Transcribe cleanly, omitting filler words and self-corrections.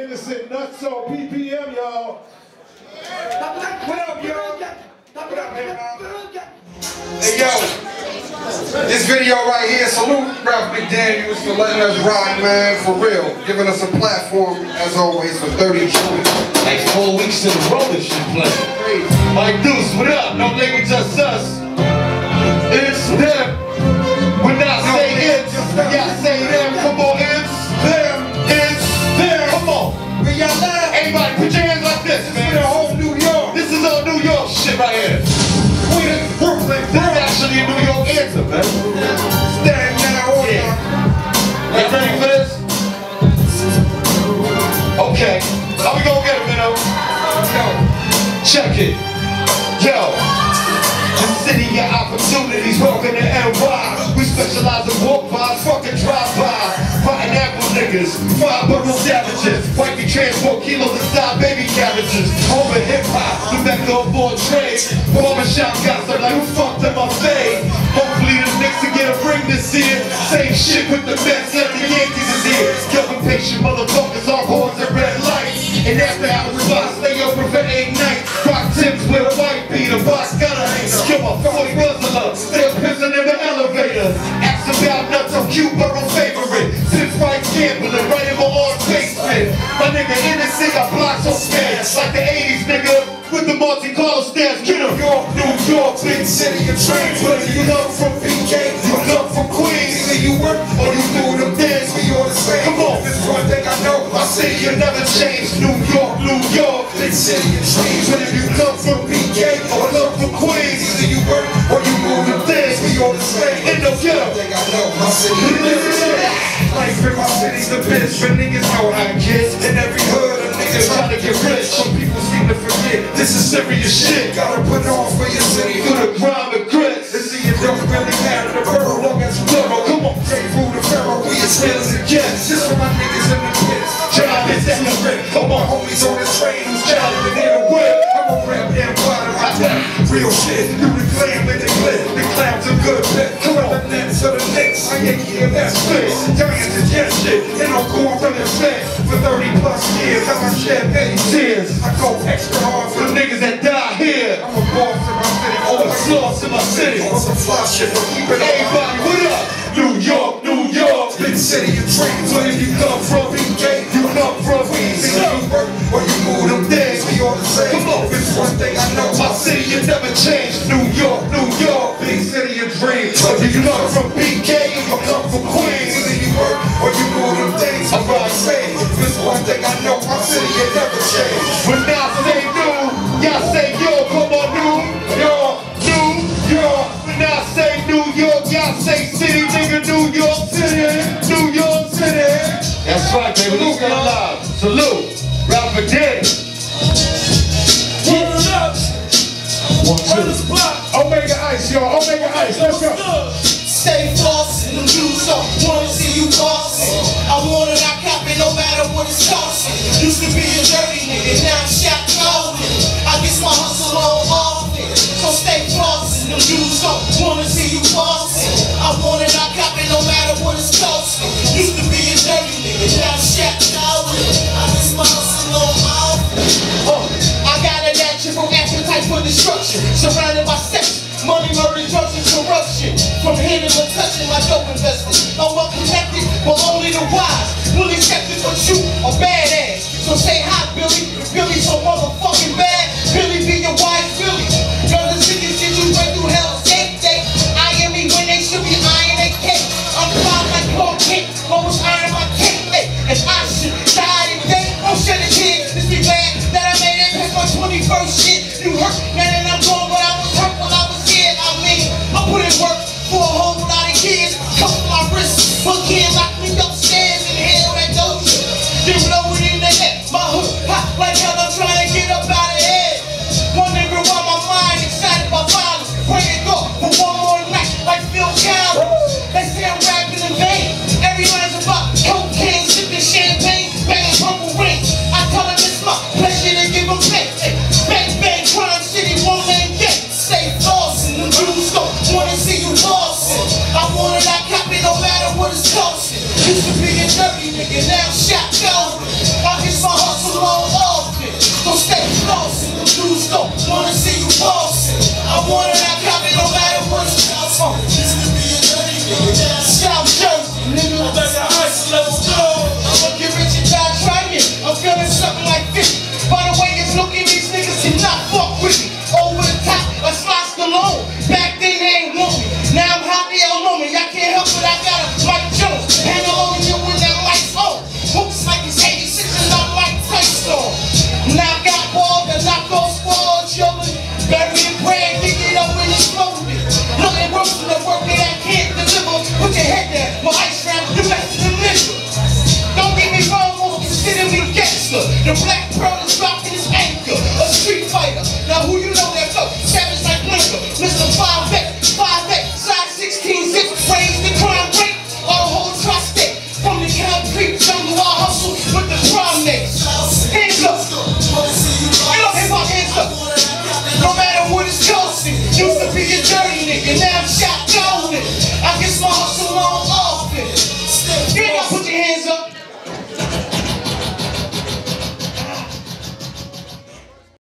innocent Nutso PPM, y'all. What up, y'all? What up, man? Hey, yo, this video right here, salute Ralph McDaniels for letting us rock, man, for real. Giving us a platform, as always, for 30 shows. Like 4 weeks in a row this shit playing. Mike Deuce, what up? No label, just us. It's them. When I say it's, y'all say them. Come on, it's them. It's them. Come on. Where y'all at? Everybody, put your hands like this, man. The whole New York. This is all New York shit right here. Brooklyn. This is actually a New York anthem, man. Stand now, yeah. You ready for this? Okay. How we gonna get it, man? Yo. Check it. Yo. The city of opportunities, welcome to NY. We specialize in walk-bys, fucking drive-bys. Fighting apple niggas, 5 borough savages. Wifey transport kilos inside baby cabbages. Over hip-hop, the mecca of all trade. Barbershop gossip like who fucked up my fade. Hopefully the Knicks will get a ring this year. Same shit with the Mets and the Yankees is here. Young impatient motherfuckers are horns and red lights. And after hours spots, stay open for 8 nights. Rock tips with a white beater, box got a hater. Kill my 40 guzzler, still pissing in the elevator. Ask about nuts, I'm cute, borough favorite. Since right gambling, right in my arm basement. My nigga innocent, got blocks on scads. Like the 80s, nigga, with the Monte Carlo stairs. Get em. New York, big city of trains. Whether you love from PK, you love from Queens. Either you work or you do them dance, we all the same. Come on, this one thing I know, my city will never change. New York, big city of trains. Whether you come from PK or love from Queens. Either you work or you move them dance, we all the same. In the ghetto, thing I know, my city will never change. Life in my city's the bitch, but niggas know how to get. In every hood, a niggas trying to get rich. Some people seem to forget, this is serious shit. Gotta put on for your city, through the grime and grit. And see, it don't really matter the borough, long as you thorough. Come on, take food to Pharaoh, we as real as it gets. Just for my niggas in the pits, job is at the rip. Come on, homies on the train, who's challenging in the whip. I'm a rap empire, I rap real shit. Do the glam and the clip, the clowns are good fit. Come on, the nets of the Knicks, I ain't here, that's fit. Giants is yes shit, and I'm going from the set. For 30 plus years, I'ma shed many tears. I go extra hard for the niggas that die here. I'm a boss in my city, all the sloths in my city. On some fly shit, but keep it everybody, what up? New York, big city of dreams. Where you come from, BK, you come from Queens. Either you work or you move them days, we all the same. Come on, it's one thing I know, my city will never change. New York, big city of dreams. Whether you come from BK or come from Queens. Either you work or you move them days, we all the same. It's one thing I know, my city will never change. When I say new, y'all say yo, come on, New York. When I say New York, y'all say city, nigga, New York City. That's right, baby, we still alive. Salute, Ralph McDaniels. Word up. Writters Block. Omega Ice, y'all. Omega Ice. Let's go. Stay flossing, them dudes don't wanna see you bossing. I want it, I cop it, no matter what it's costing. Used to be a dirty nigga, now I'm shot clothing. I guess my hustle on often, so stay flossing. Them dudes don't wanna see you bossing. I want it, I cop it, no matter what it's costing. Used to be a dirty nigga, now I'm shot clothing. I guess my hustle on often. I got a natural appetite for destruction, surrounded by sex. Money, murder, drugs, and corruption. From hitting or touching my dope investors. I'm well connected, but only the wise. Will accept it, but you a badass. So say hi, Billy. Billy's so motherfucking bad. Billy be your wise Billy. Y'all the niggas did you right through hell's gate. They eyeing me when they should be eyeing their cake. I'm fine like Clark Kent, always eyeing my cake. Hey, and I should die today. Don't shed a tear. Just be glad that I made it past my 21st shit. You hurt, man, and I'm gone, but I was hurt when I was scared. I mean, I put in work for a whole lot of years. Couple my wrists, but can't lock me upstairs in hell that doja. Didn't know wanted that copy no matter what it's about. Used to be a dirty nigga. South Jersey, nigga. I better ice, let's go. I'ma get rich and die trying. I'm feeling something like 50. By the way it's looking, these niggas cannot fuck with me. Over the top, a slice alone. Back then they ain't want me. Now I'm hot, they all know me. I can't help it, I got a Mike Jones. Handle on you when that mic's on. Hooks like it's 86 and I'm like Tyson. Now I got balls and knock off squads, yo. Bury the bread, dig it up when it's loaded. Nothing worse than the work that I can't deliver. Put your head down, my ice round, the best of the nigga. Don't get me wrong, most consider me gangster. The black pearl is